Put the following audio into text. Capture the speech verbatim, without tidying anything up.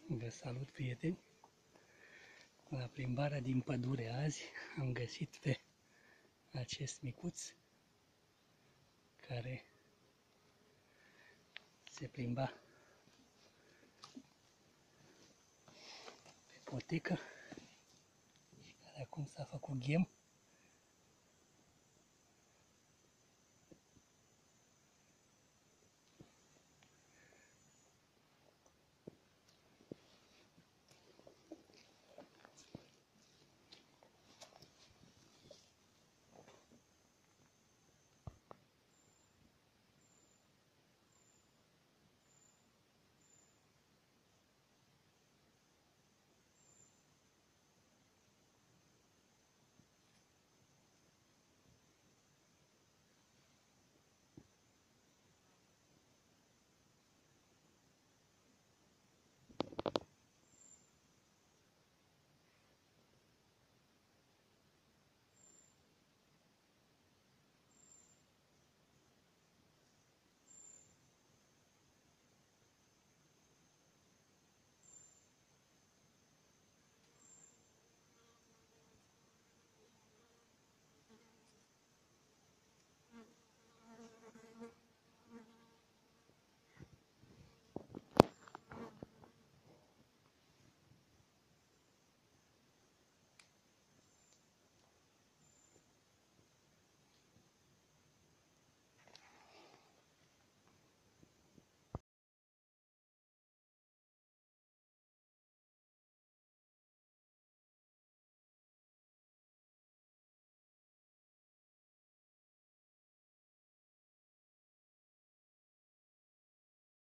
Vă salut, prieteni! La plimbarea din pădure azi am găsit pe acest micuț care se plimba pe potecă și care acum s-a făcut ghem